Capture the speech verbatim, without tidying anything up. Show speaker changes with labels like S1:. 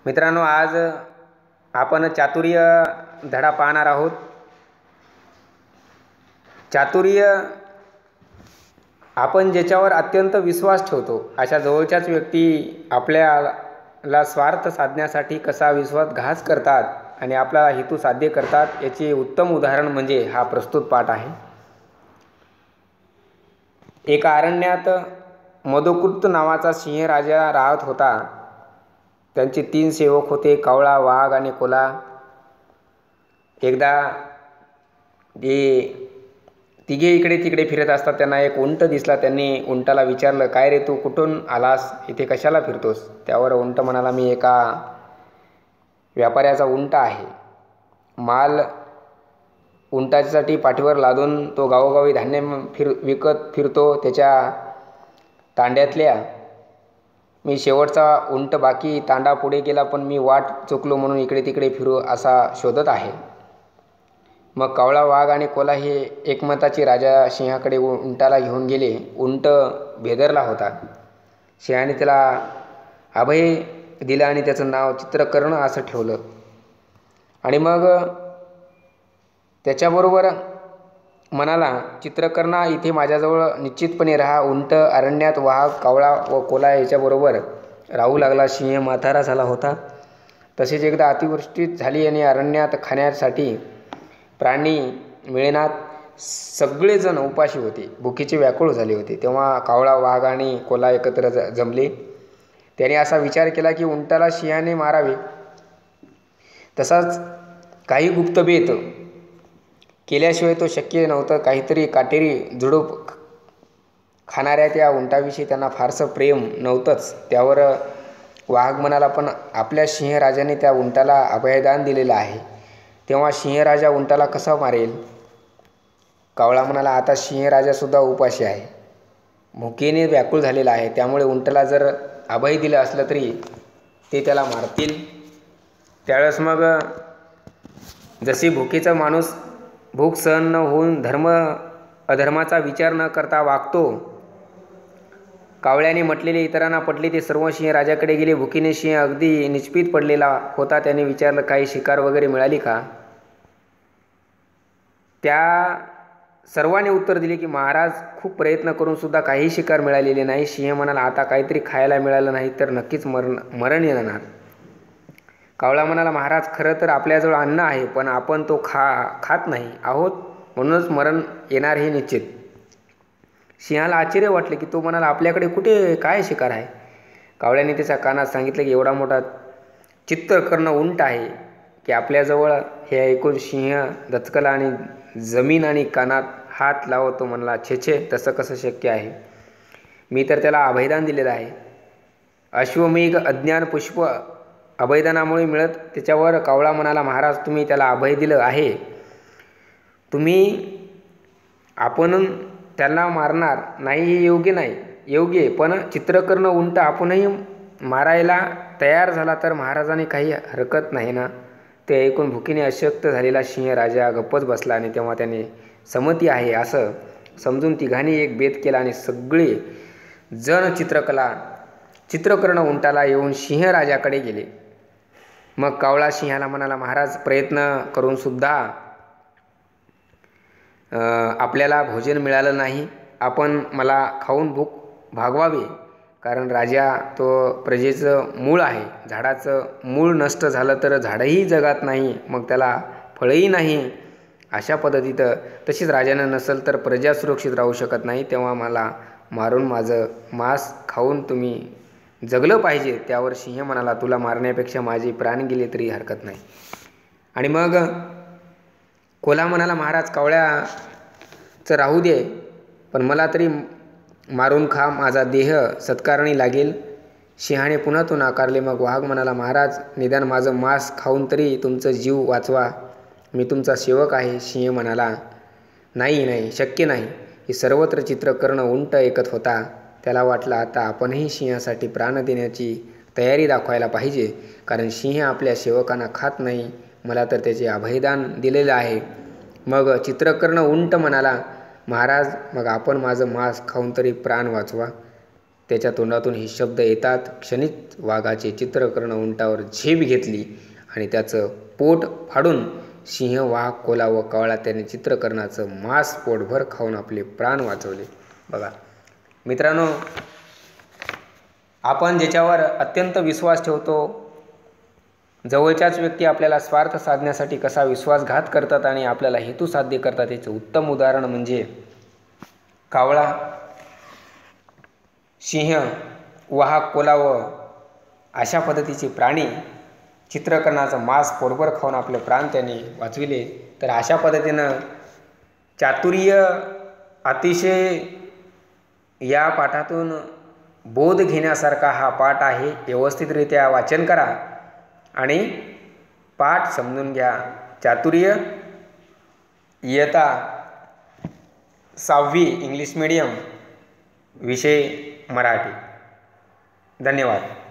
S1: मित्रांनो, आज आपण चातुर्य धडा पाहणार आहोत. चातुर्य आपण ज्याच्यावर अत्यंत विश्वास ठेवतो अशा जवळच्याच व्यक्ती आपल्याला स्वार्थ साधण्यासाठी कसा विश्वासघात करतात आणि आपला हेतू साध्य करतात याचे उत्तम उदाहरण म्हणजे हा प्रस्तुत पाठ आहे. एका अरण्यात मदोकृत नावाचा सिंह राजा राहत होता. त्यांचे तीन सेवक होते, कावळा, वाघ आणि कोल्हा. एकदा हे तिघे इकडे तिकडे फिरत असतात. त्यांना एक उंट दिसला. त्यांनी उंटाला विचारलं, काय रे, तू कुठून आलास, इथे कशाला फिरतोस? त्यावर उंट म्हणाला, मी एका व्यापाऱ्याचा उंट आहे. माल उंटासाठी पाठीवर लादून तो गावोगावी धान्य फिर विकत फिरतो. त्याच्या तांड्यातल्या मी शेवटचा उंट बाकी. तांडा पुढे गेला पण मी वाट चुकलो म्हणून इकडे तिकडे फिरू असा शोधत आहे. मग कावळा, वाघ आणि कोल्हा हे एकमताची राजा सिंहाकडे उंटाला घेऊन गेले. उंट भेदरला होता. सिंहाने त्याला अभय दिलं आणि त्याचं नाव चित्रकर्ण असं ठेवलं. आणि मग त्याच्याबरोबर म्हणाला, चित्रकर्णा, इथे माझ्याजवळ निश्चितपणे राहा. उंट अरण्यात वाघ, कावळा व कोल्हा याच्याबरोबर राहू लागला. सिंह म्हातारा झाला होता. तसेच एकदा अतिवृष्टी झाली आणि अरण्यात खाण्यासाठी प्राणी मिळेनात. सगळेजण उपाशी होते, भुकेचे व्याकुळ झाले होते. तेव्हा कावळा, वाघ आणि कोल्हा एकत्र ज जमले. त्याने असा विचार केला की उंटाला सिंहाने मारावे. तसाच काही गुप्तबेत केल्याशिवाय तो शक्य नव्हतं. काहीतरी काटेरी झुडूप खाणाऱ्या त्या उंटाविषयी त्यांना फारसं प्रेम नव्हतंच. त्यावर वाघ म्हणाला, पण आपल्या सिंहराजाने त्या उंटाला अभयदान दिलेलं आहे, तेव्हा सिंहराजा उंटाला कसा मारेल? कावळा म्हणाला, आता सिंहराजासुद्धा उपाशी आहे, भुकेने व्याकुळ झालेला आहे, त्यामुळे उंटाला जर अभय दिलं असलं तरी ते त्याला मारतील. त्यावेळेस मग जशी भुकेचा माणूस भूक सहन न होऊन धर्म अधर्माचा विचार न करता वागतो, कावळ्याने म्हटलेले इतरांना पटले. ते सर्व सिंह राजाकडे गेले. भुकीने सिंह अगदी निष्पीत पडलेला होता. त्याने विचारलं, काही शिकार वगैरे मिळाली का? त्या सर्वांनी उत्तर दिले की महाराज, खूप प्रयत्न करून सुद्धा काही शिकार मिळालेले नाही. सिंह म्हणाला, आता काहीतरी खायला मिळालं नाही तर नक्कीच मरण मरण येणार. कावळा म्हणाला, महाराज, खरं तर आपल्याजवळ अन्न आहे, पण आपण तो खा खात नाही आहोत, म्हणूनच मरण येणार हे निश्चित. सिंहाला आश्चर्य वाटले की तो म्हणाला, आपल्याकडे कुठे काय शिकार आहे? कावळ्याने त्याच्या कानात सांगितलं की एवढा मोठा चित्रकर्ण उंट आहे की आपल्याजवळ. हे ऐकून सिंह दचकला आणि जमीन आणि कानात हात लावत तो म्हणला, छे छे, तसं कसं शक्य आहे? मी तर त्याला अभयदान दिलेलं आहे. अश्वमेघ अज्ञान पुष्प अभयदानामुळे मिळत. त्याच्यावर कावळा म्हणाला, महाराज, तुम्ही त्याला अभय दिलं आहे, तुम्ही आपण त्याला मारणार नाही हे योग्य नाही. योग्य, पण चित्रकर्ण उंट आपणही मारायला तयार झाला तर महाराजांनी काही हरकत नाही ना? ते ऐकून भुकीने अशक्त झालेला सिंह राजा गप्पच बसला. आणि तेव्हा त्याने संमती आहे असं समजून तिघांनी एक बेत केला आणि सगळे जण चित्रकला चित्रकर्ण उंटाला येऊन सिंह राजाकडे गेले. मग कावळा सिंहाला म्हणाला, महाराज, प्रयत्न करून सुद्धा आपल्याला भोजन मिळालं नाही. आपण मला खाऊन भूक भागवावी, कारण राजा तो प्रजेचं मूळ आहे. झाडाचं मूळ नष्ट झालं तर झाडही जगात नाही, मग त्याला फळही नाही. अशा पद्धतीत तशीच राजानं नसेल तर प्रजा सुरक्षित राहू शकत नाही. तेव्हा मला मारून माझं मांस खाऊन तुम्ही जगलं पाहिजे. त्यावर सिंह म्हणाला, तुला मारण्यापेक्षा माझे प्राण गेले तरी हरकत नाही. आणि मग कोल्हा म्हणाला, महाराज, कावळ्याचं राहू दे, पण मला तरी मारून खा, माझा देह सत्कारणी लागेल. सिंहाने पुन्हा तो नाकारले. मग वाघ म्हणाला, महाराज, निदान माझं मांस खाऊन तरी तुमचा जीव वाचवा, मी तुमचा सेवक आहे. सिंह म्हणाला, नाही नाही, शक्य नाही. हे सर्वत्र चित्रकर्ण उंट ऐकत होता. त्याला वाटलं, आता आपणही सिंहासाठी प्राण देण्याची तयारी दाखवायला पाहिजे, कारण सिंह आपल्या सेवकांना खात नाही, मला तर त्याचे अभयदान दिलेलं आहे. मग चित्रकर्ण उंट म्हणाला, महाराज, मग आपण माझं मांस खाऊन तरी प्राण वाचवा. त्याच्या तोंडातून हे शब्द येतात क्षणिक वाघाचे चित्रकर्ण उंटावर झेप घेतली आणि त्याचं पोट फाडून सिंह, वाघ, कोल्हा व कावळा त्याने चित्रकर्णाचं मांस पोटभर खाऊन आपले प्राण वाचवले. बघा मित्रांनो, आपण ज्याच्यावर अत्यंत विश्वास ठेवतो, जवळच्याच व्यक्ती आपल्याला स्वार्थ साधण्यासाठी कसा विश्वासघात करतात आणि आपल्याला हेतू साध्य करतात, याचं उत्तम उदाहरण म्हणजे कावळा, सिंह, वाघ, कोल्हा व अशा पद्धतीचे प्राणी चित्रकर्णाचं मांस पोटभर खाऊन आपले प्राण त्यांनी वाचविले. तर अशा पद्धतीनं चातुर्य अतिशय या पाठातून बोध घेण्यासारखा हा पाठ आहे. व्यवस्थितरित्या वाचन करा आणि पाठ समजून घ्या. चातुर्य इयत्ता सहावी इंग्लिश मीडियम, विषय मराठी. धन्यवाद.